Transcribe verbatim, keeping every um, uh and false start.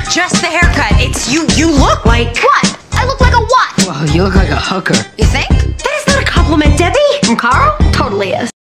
just the haircut. It's you. You look like What? I look like a what? Whoa, you look like a hooker. You think? That is not a compliment, Debbie. From Carl? Totally is.